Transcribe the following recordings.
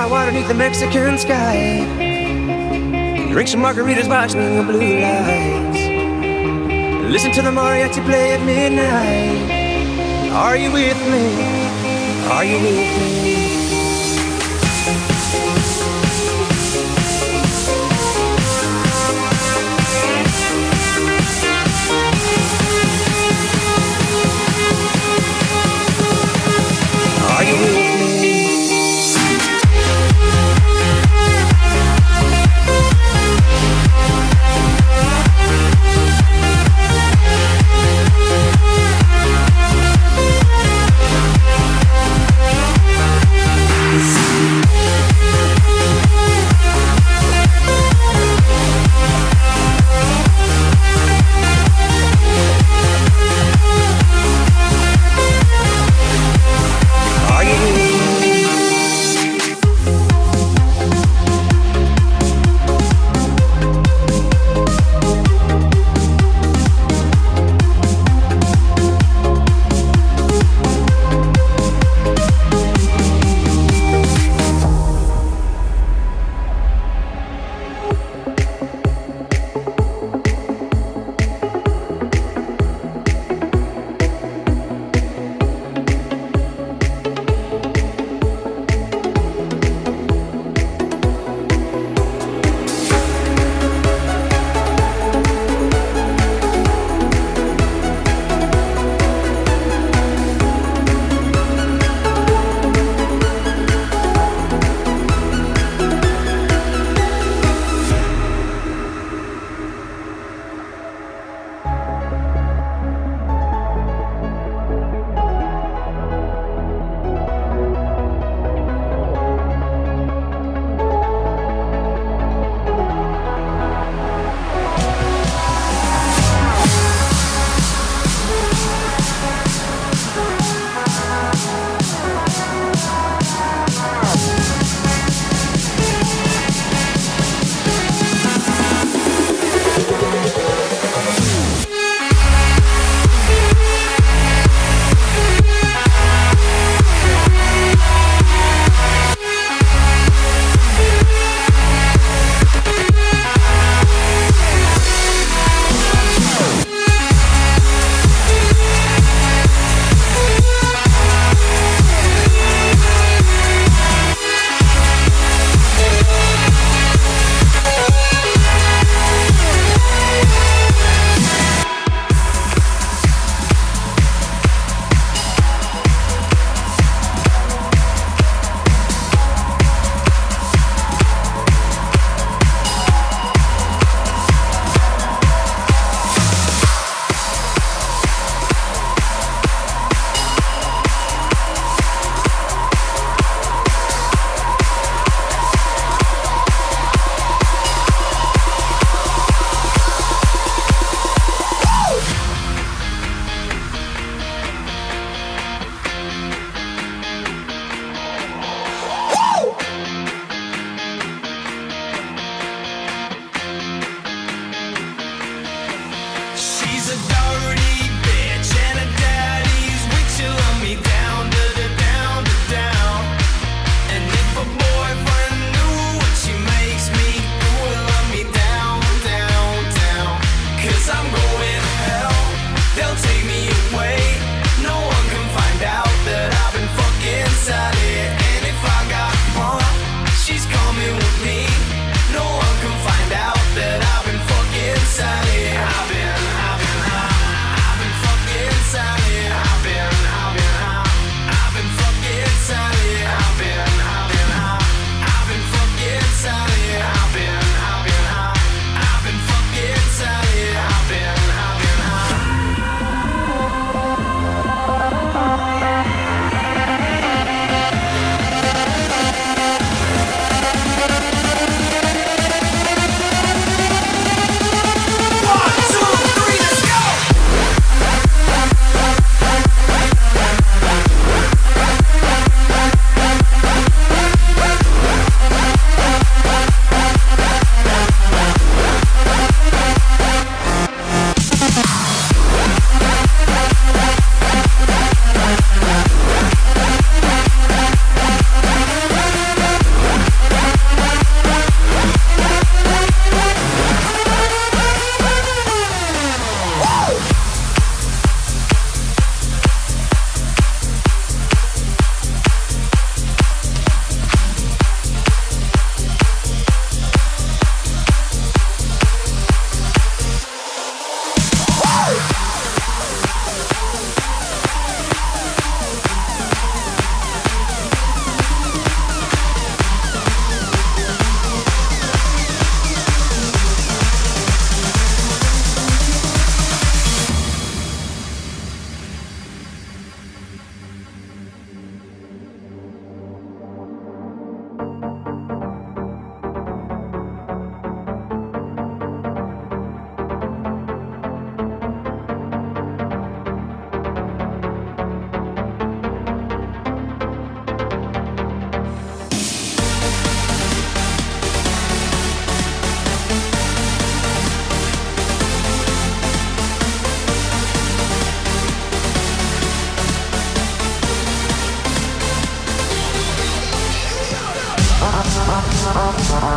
high water beneath the Mexican sky. Drink some margaritas watching the blue lights. Listen to the mariachi play at midnight. Are you with me? Are you with me? Are you with me?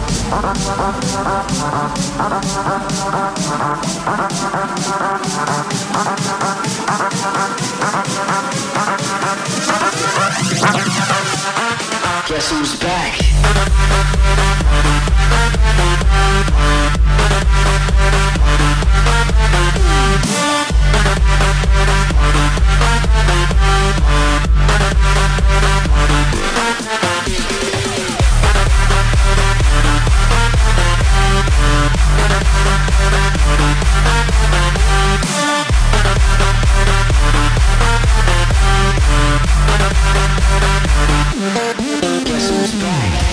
Guess who's back? Guess who's back?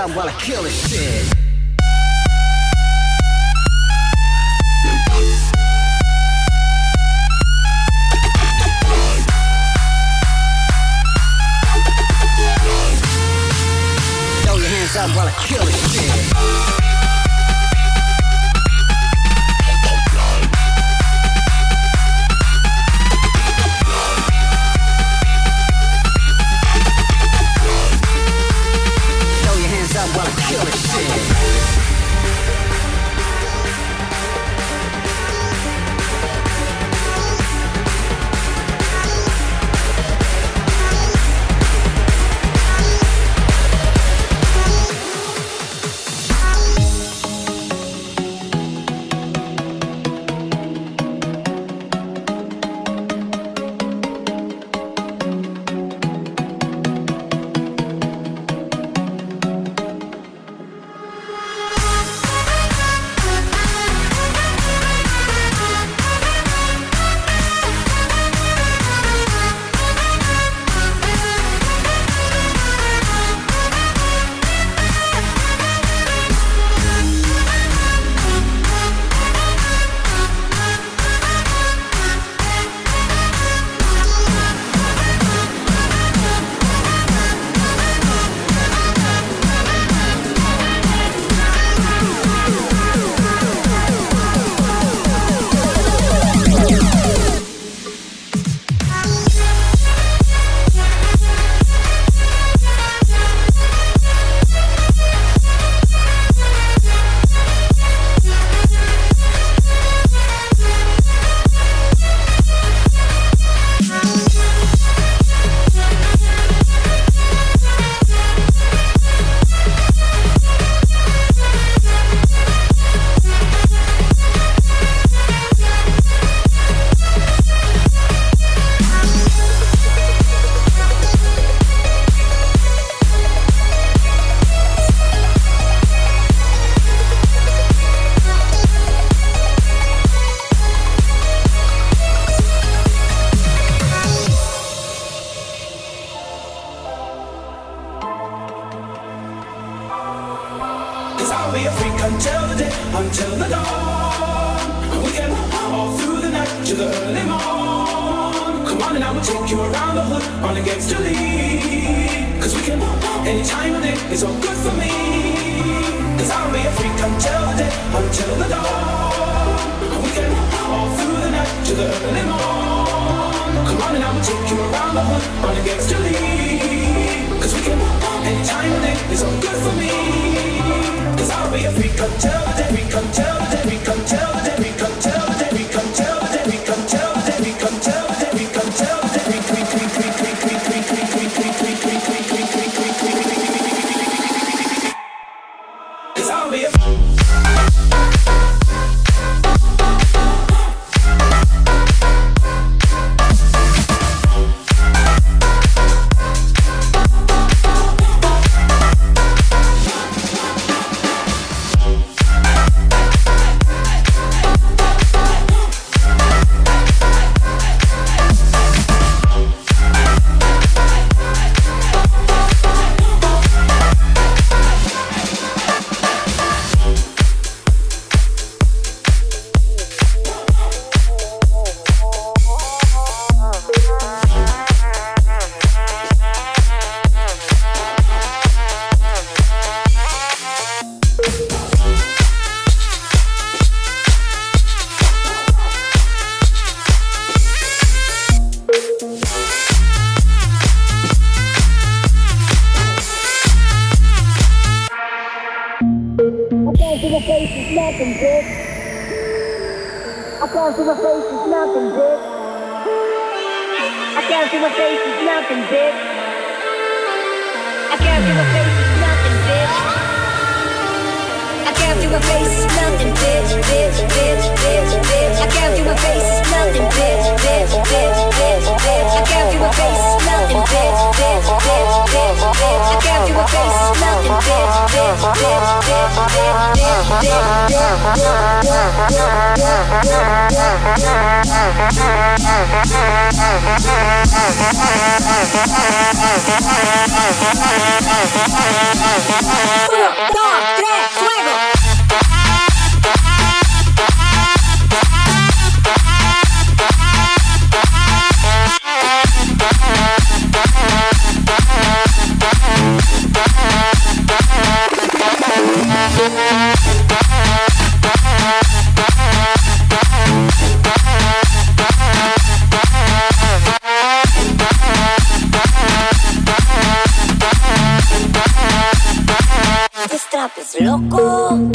up while I kill this shit. Throw your hands up while I kill this shit. I'll be a freak until the day, until the dawn. And we can all through the night to the early morn. Come on and I will take you around the hood on a gangster league. Cause we can any time of day, it's all good for me. Cause I'll be a freak until the day, until the dawn. And we can all through the night to the early morn. Come on and I will take you around the hood on a gangster league. Cause we can any time of day, it's all good for me. Cause I'll be a freak until the day, freak until the day, freak until the day, freak until the day, freak until the day, freak until the day, freak until the day, freak until the day, freak, freak, freak, freak, freak, freak, freak, freak, freak, freak, freak, freak, freak, freak, freak, freak. Cause I'll be a nothing, bitch. I can't see my face, it's nothing, bitch. I can't see my face, it's nothing, bitch. I can't see my face, it's nothing, bitch. I can't see my face, it's nothing, bitch, bitch, bitch, bitch, bitch. I can't see my face, it's nothing, bitch, bitch, bitch, bitch, bitch. I can't see my face, it's nothing, bitch, bitch, bitch, bitch, bitch. I can't see my face, it's nothing, bitch, bitch, bitch, bitch, bitch, bitch, bitch, bitch. Es loco.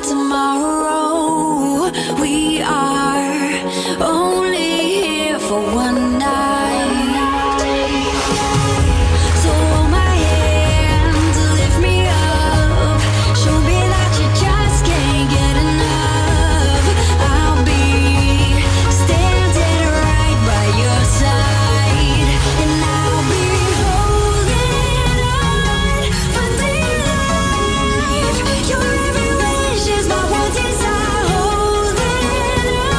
tomorrow. We are only here for one night. So hold my hand to lift me up. Show me that you just can't get enough. I'll be standing right by your side, and I'll be holding on for dear life. Your every wish is my one desire. Holding on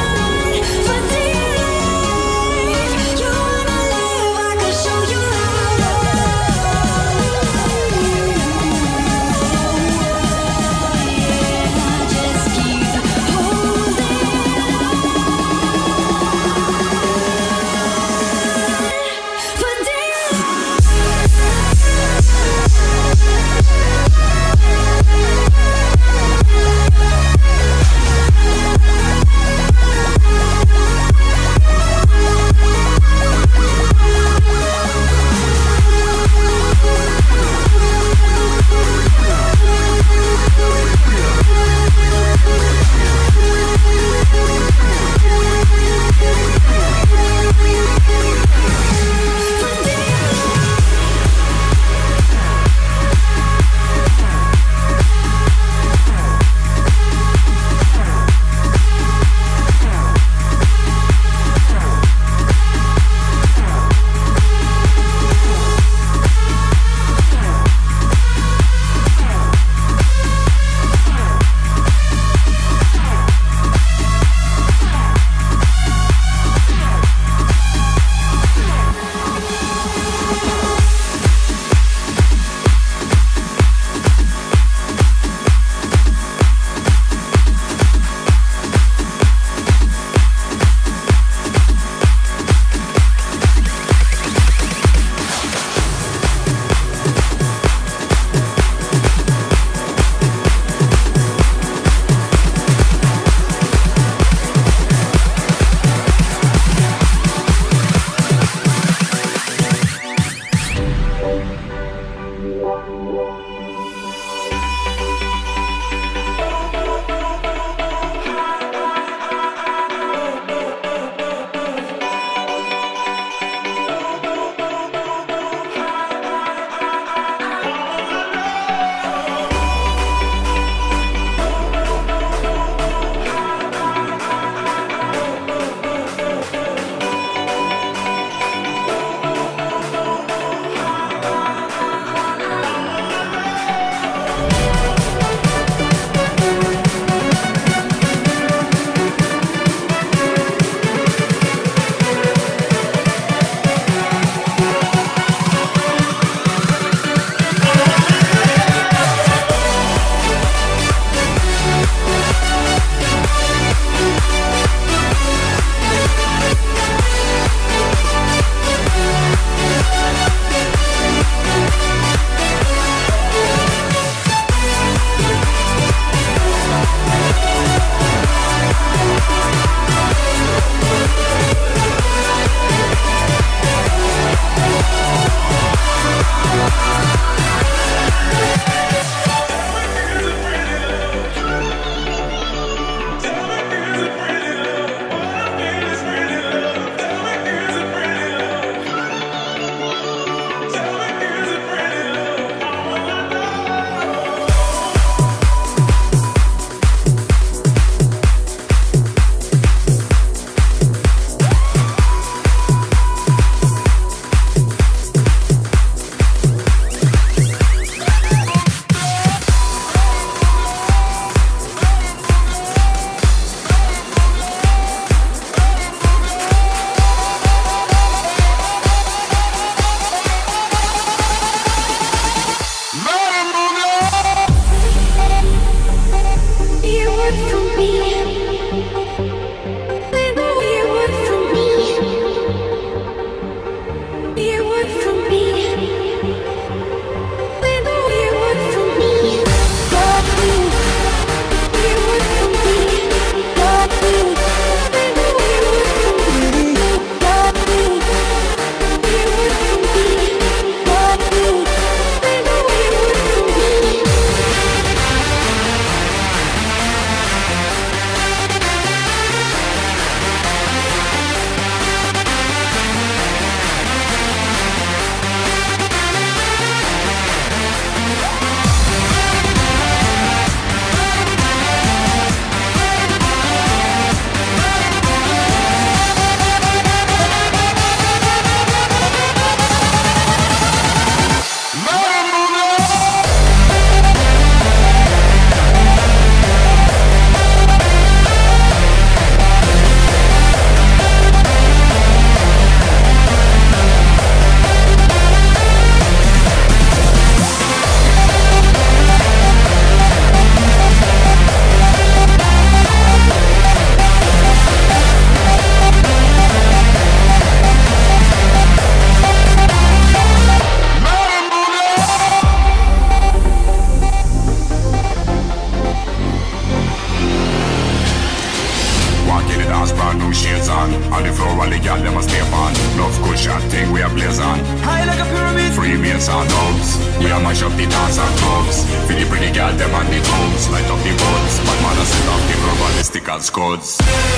shades on. On the floor while the girl them a step on. Love cushion thing we a blaze on. High like a pyramid. Freemason dogs. We a mash up the dance and clubs. For the pretty girl them on the toes. Light up the buds. But man a set off the verbalistic and scuds.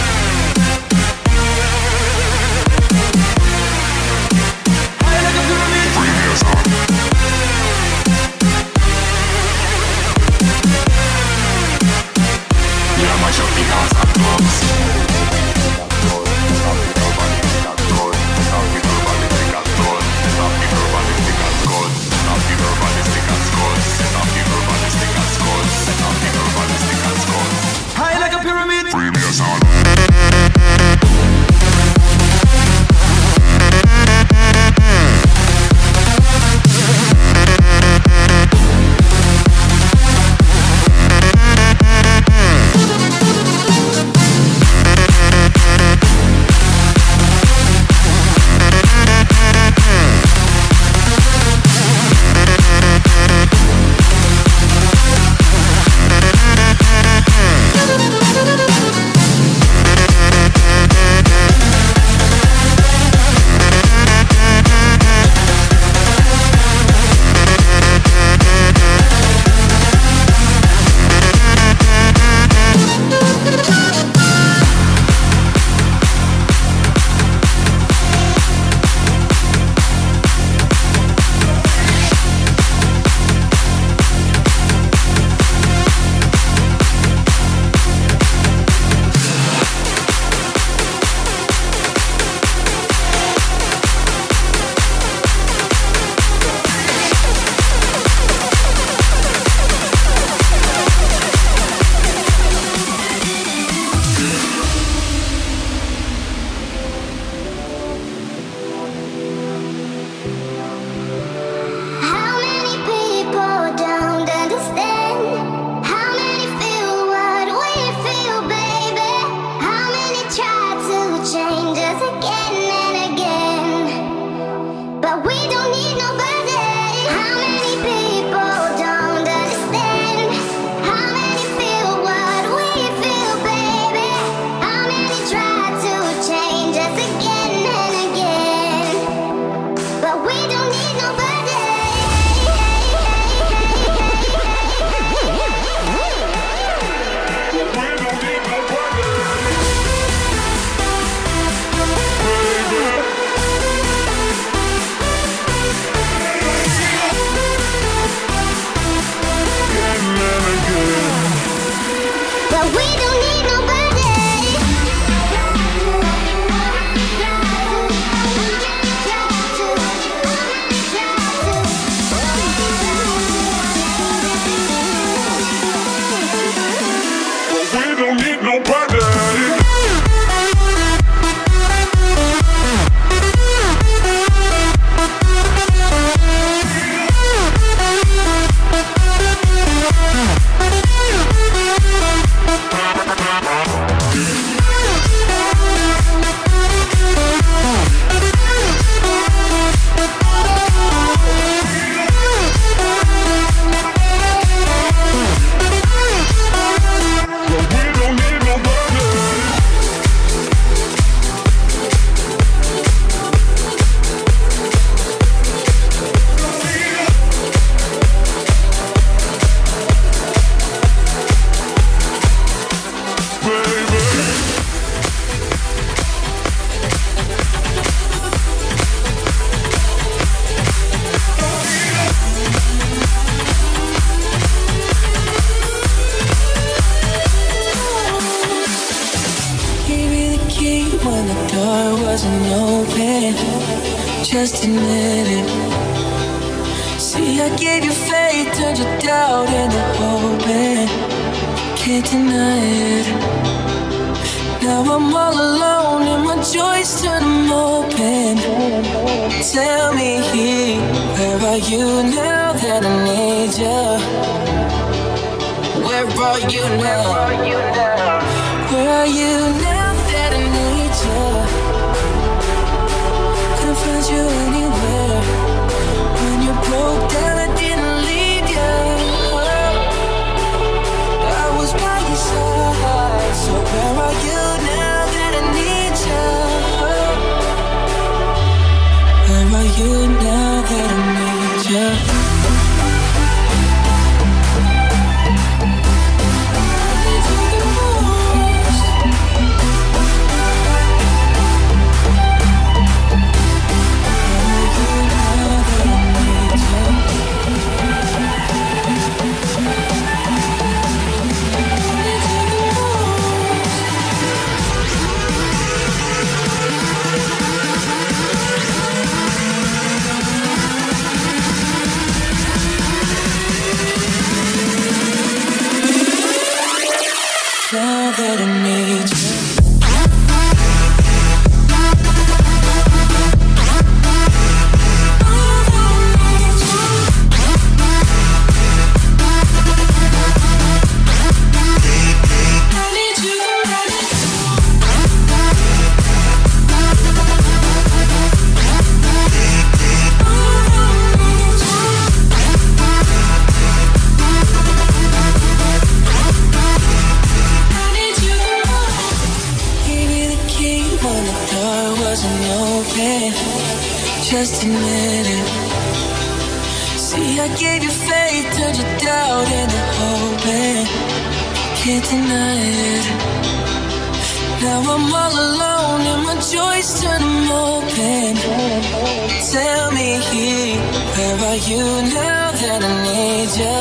High like a pyramid. Freemason. We a mash up the dance and clubs. High like a pyramid. Freemason. How many people don't understand? How many feel what we feel, baby? How many try to change us again and again? But we don't need nobody. How many people don't understand? How many feel what we feel, baby? How many try to change us again and again? But we don't need nobody. But we don't need nobody. We don't need nobody. When the door wasn't open, just admit it. See, I gave you faith, turned your doubt into hope, and can't deny it. Now I'm all alone and my joys turn them open. Tell me, where are you now that I need you? Where are you now? Where are you now that I need you? Couldn't find you anywhere. When you broke down, I didn't leave you. I was by your side. So where are you now that I need you now that I need you? Now that I need you. Just admit it. See, I gave you faith, turned your doubt into hope, and can't deny it. Now I'm all alone and my joys turn them open. Tell me, where are you now that I need you?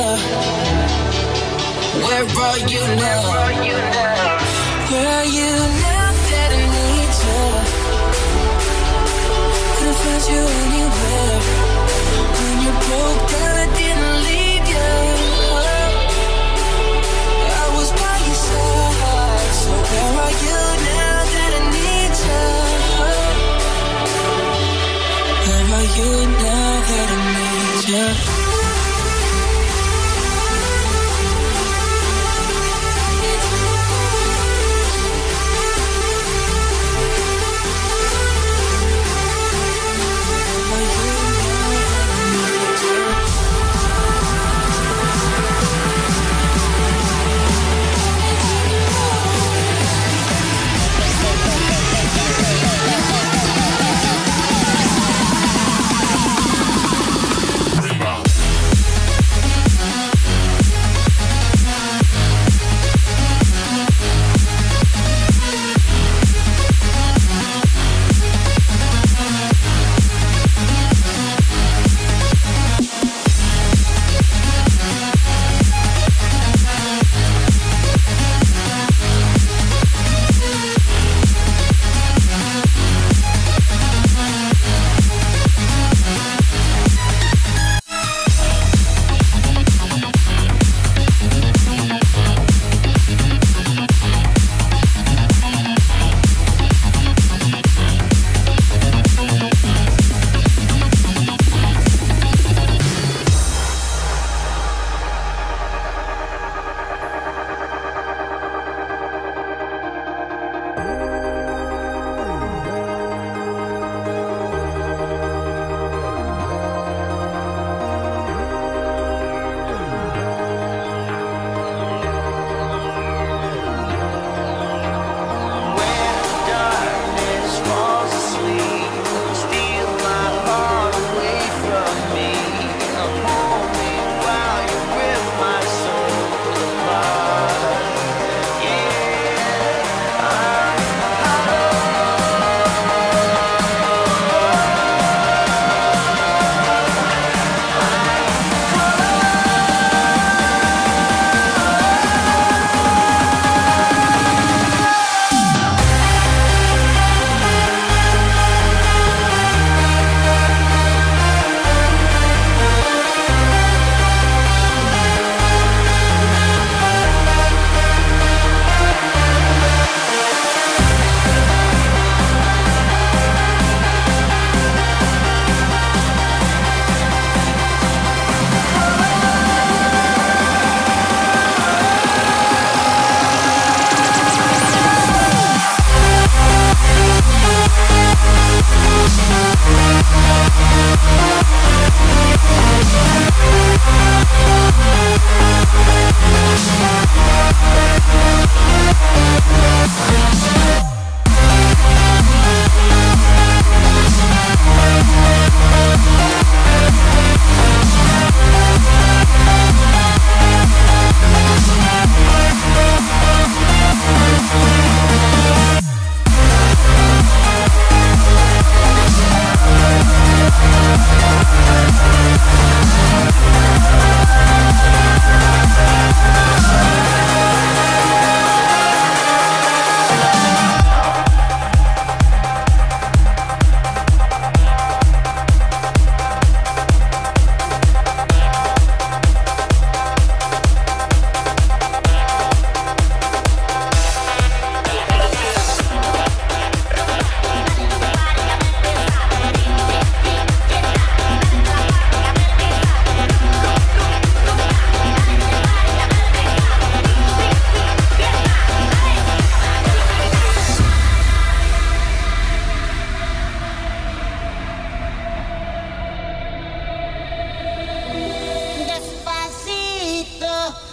Where are you now? Where are you now that I need you? Couldn't find you anywhere. When you broke down, I didn't leave you. I was by your side. So where are you now that I need you? Where are you now that I need you?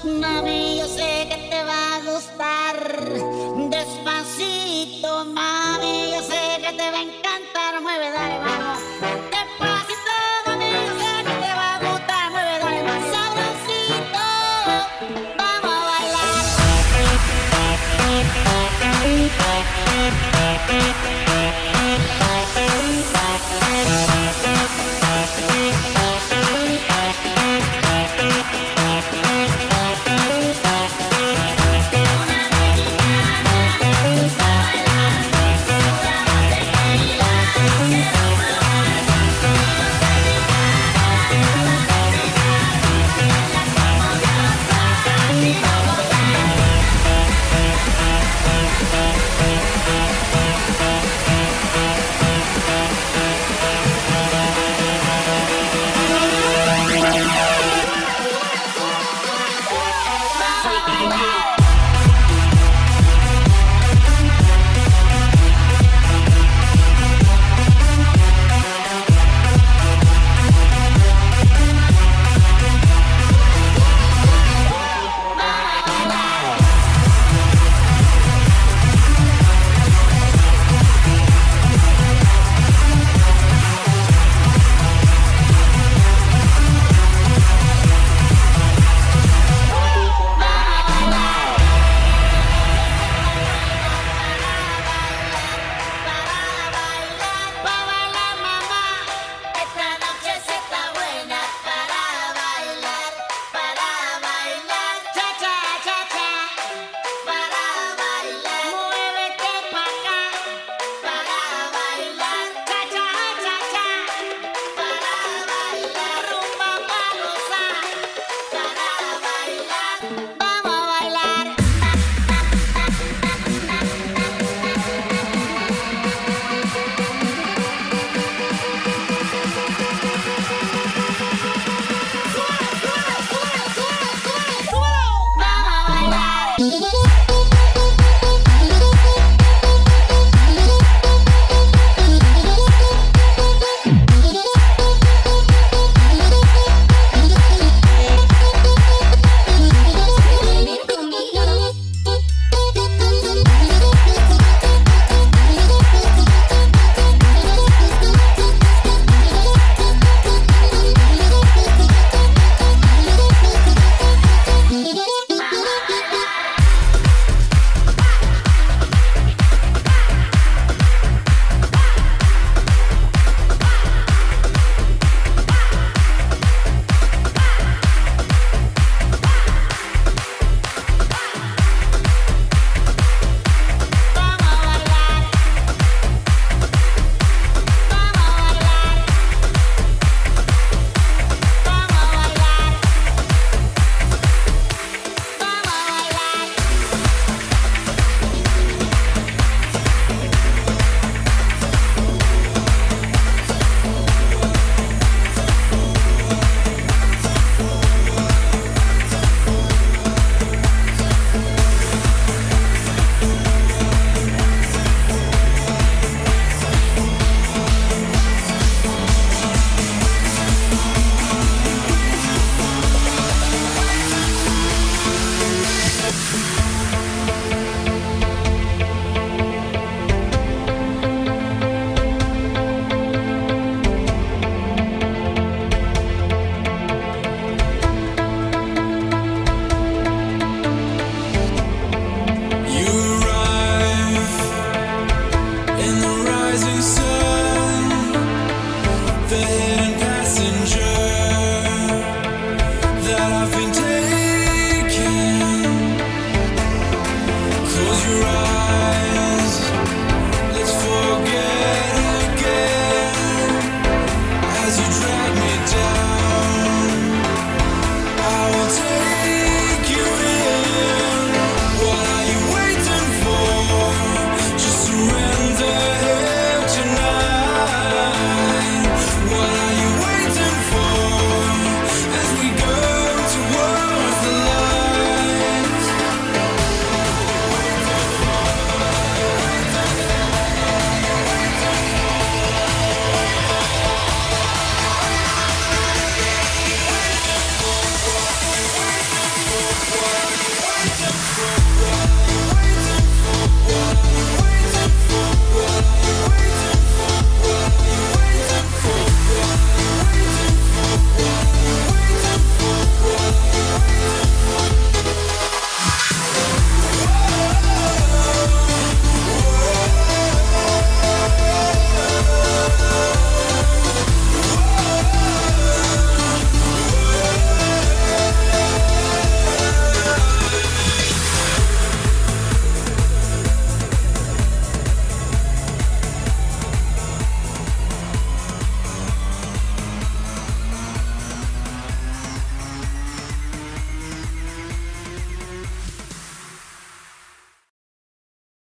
Mami, yo sé que te va a gustar. Despacito, mami, yo sé que te va a encantar. Mueve, dale, vamos. Despacito, mami, yo sé que te va a gustar. Mueve, dale, más sabrosito. Vamos a bailar.